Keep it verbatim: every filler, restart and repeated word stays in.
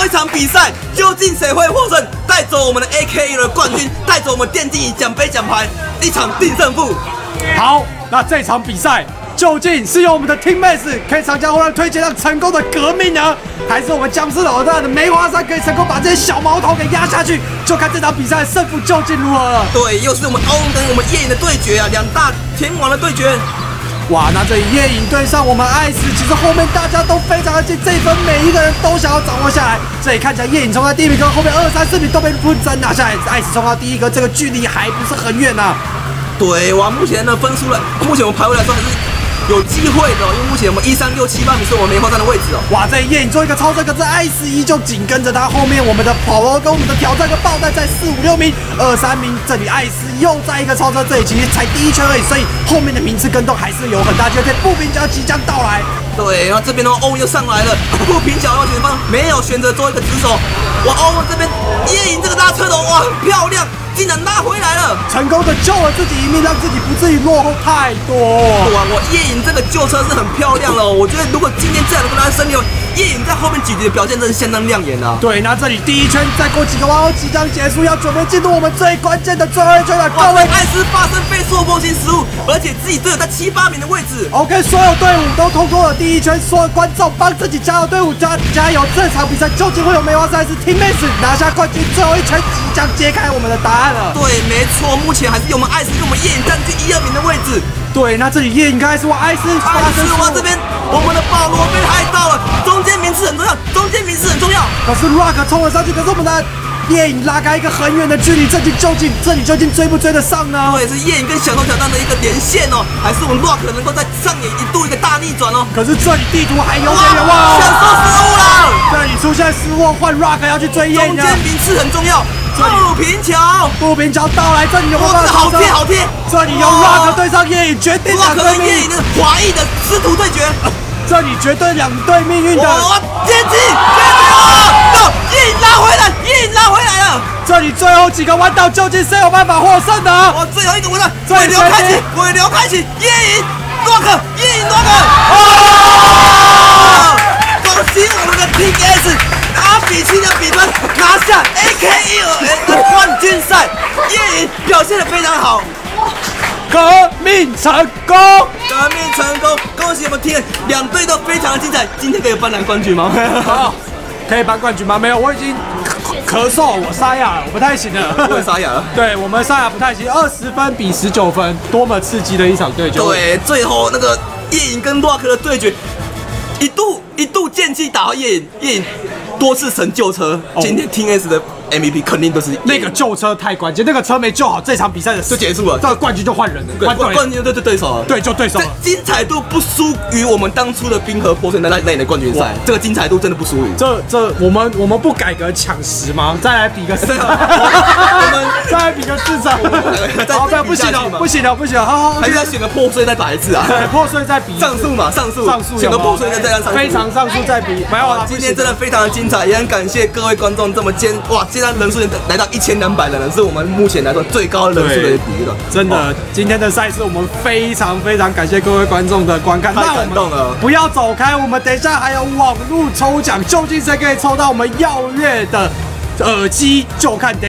后一场比赛，究竟谁会获胜，带走我们的 A K E 的冠军，带走我们电竞椅奖杯奖牌，一场定胜负。 好，那这场比赛究竟是由我们的 Teammates 可以长江后浪推荐上成功的革命呢，还是我们僵尸老大的梅花山可以成功把这些小毛头给压下去？就看这场比赛的胜负究竟如何了。 对，又是我们欧跟我们夜影的对决啊，两大天王的对决。 哇，那这里夜影对上我们艾斯，其实后面大家都非常的近，这一分每一个人都想要掌握下来。这里看起来夜影冲在第一名，跟后面二三四名都被分争拿下来，艾斯冲到第一个，这个距离还不是很远呐、啊。 对，哇，目前的分数了，目前我们排位来说还是有机会的、哦，因为目前我们一三六七八名是我们梅花站的位置哦。 哇，这夜影做一个超车，可是艾斯依旧紧跟着他后面，我们的跑罗跟我们的挑战跟爆弹在四五六名，二三名，这里艾斯又在一个超车，这里其实才第一圈而已，所以后面的名次跟动还是有很大机会。步兵角即将到来， 对，然后这边的话欧又上来了，步兵角右前方没有选择做一个直手，哇，欧这边夜影这个拉车头哇很漂亮。竟然拉回来了， 成功的救了自己一命，让自己不至于落后太多。 哇，我夜影这个救车是很漂亮了、哦，我觉得如果今天这样能够拿胜利，夜影在后面几局的表现真是相当亮眼啊。 对，那这里第一圈再过几个弯后即将结束，要准备进入我们最关键的最后一圈了。各位， 艾斯发生被受迫性失误，而且自己队友在七八名的位置。 OK， 所有队伍都通过了第一圈，所有观众帮自己加油，队伍加加油！这场比赛究竟会有梅花赛斯 Teammates 拿下冠军？最后一圈即将揭开我们的答案。 对，没错，目前还是由我们艾斯跟我们夜影占据一二名的位置。 对，那这里夜影开始往艾斯发生失误， 这边我们的保罗被害到了，中间名次很重要，中间名次很重要。 可是 Rock 冲了上去，可是我们的夜影拉开一个很远的距离，这里究竟这里究竟追不追得上呢？ 对，是夜影跟小头挑战的一个连线哦，还是我们 Rock 能够在上演一度一个大逆转哦？ 可是这里地图还有点远望， 享受失误了。 这里出现失误，换 Rock 要去追夜影， 中间名次很重要。步平桥， 步平桥到来，这里有没有办法？ 好贴好贴， 这里由 Rock 对上夜影，决定两队命运的华裔的师徒对决。 这里绝对两队命运的。 哇，接机，接机哦！夜影拉回来，夜影拉回来了。 这里最后几个弯道，究竟谁有办法获胜呢？ 哇，最后一个弯道，尾流开启，尾流开启，夜影 Rock， 夜影 Rock。哦！恭喜我们的 T S。八比七的比分拿下 A K E 的冠军赛，夜影表现得非常好， 革命成功， 革命成功，恭喜我们 T S 两队都非常的精彩。今天可以颁拿冠军吗？ 可以颁冠军吗？没有，我已经咳嗽，我沙哑了，我不太行了。 我也沙哑了。 对我们沙哑不太行，二十分比十九分，多么刺激的一场对决！ 对，最后那个夜影跟 Rock 的对决，一度一度剑气打到夜影，夜影。多次神救车，今天 T S 的 M V P 肯定都是那个救车太关键，那个车没救好，这场比赛的就结束了， 这个冠军就换人了， 冠冠军就对对手了， 对，就对手了。 精彩度不输于我们当初的冰河破碎那那年的冠军赛，这个精彩度真的不输于。 这这我们我们不改革抢十吗？再来比个四场， 我们再来比个四场，好，不要不行了，不行了，不行了，好好， 还是要选个破碎再打一次啊？ 对，破碎再比上诉嘛，上诉， 上诉， 选个破碎再让上诉， 非常上诉再比，没有了。 今天真的非常的精彩，也很感谢各位观众这么坚哇，现在人数来到一千两百人了，是我们目前来说最高人数的比例了。 真的，今天的赛事我们非常非常感谢各位观众的观看， 太感动了。 不要走开，我们等一下还有网络抽奖，究竟谁可以抽到我们耀月的耳机，就看。